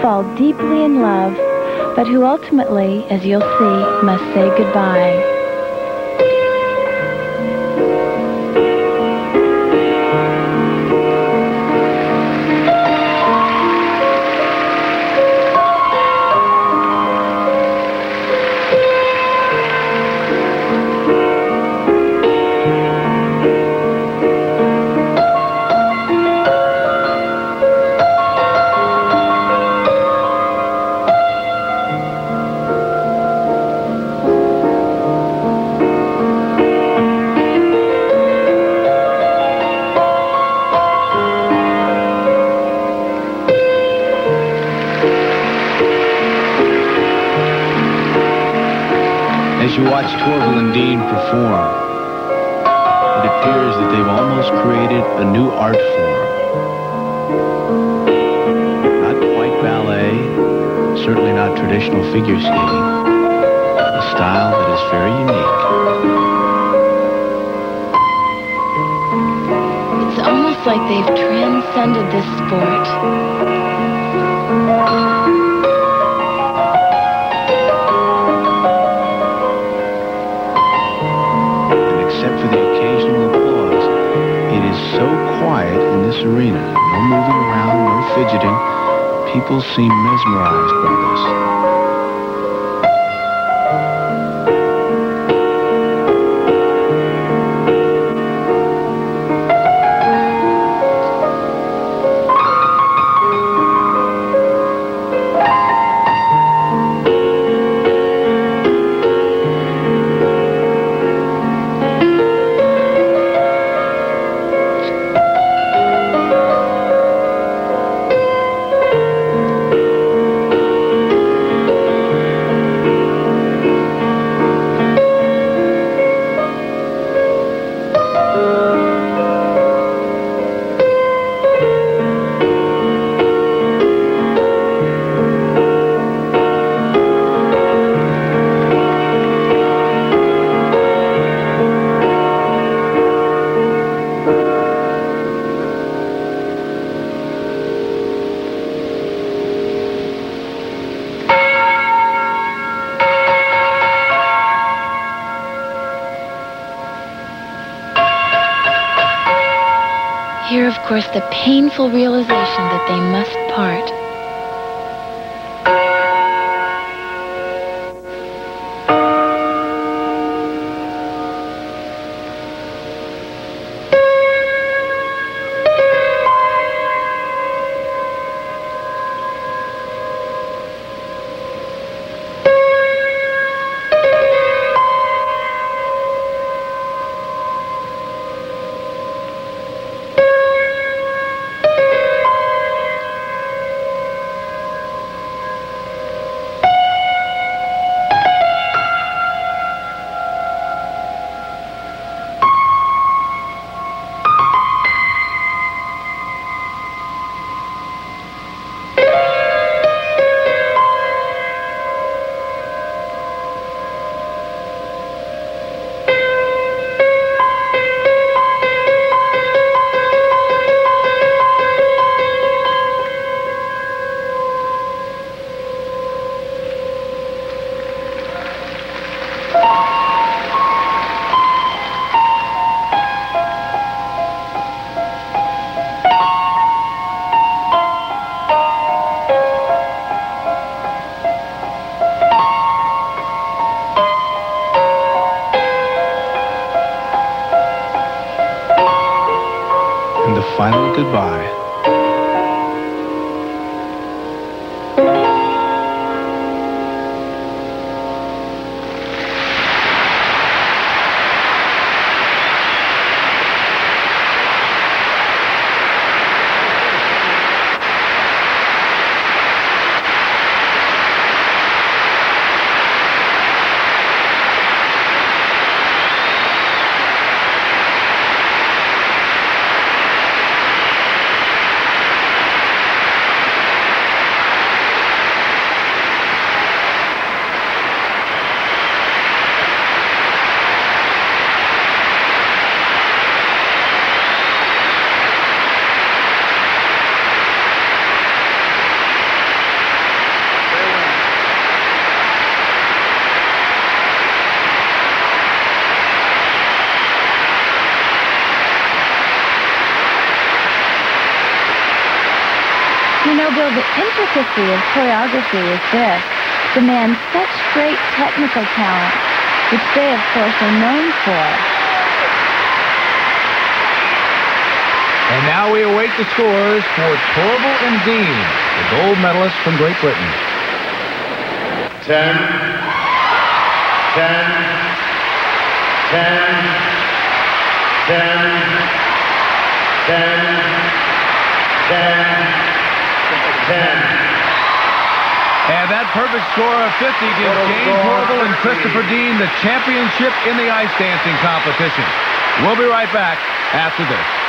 fall deeply in love, but who ultimately, as you'll see, must say goodbye. As you watch Torvill and Jayne perform, it appears that they've almost created a new art form. Not quite ballet, certainly not traditional figure skating. A style that is very unique. It's almost like they've transcended this sport. Except for the occasional applause, it is so quiet in this arena. No moving around, no fidgeting. People seem mesmerized by this. Here, of course, the painful realization that they must part. And the final goodbye. You know, Bill, the intricacy of choreography is this. Demands such great technical talent, which they, of course, are known for. And now we await the scores for Torvill and Dean, the gold medalists from Great Britain. 10, 10, 10, 10, 10, 10, 10. And that perfect score of 50 gives Jayne Torvill and Christopher Dean the championship in the ice dancing competition. We'll be right back after this.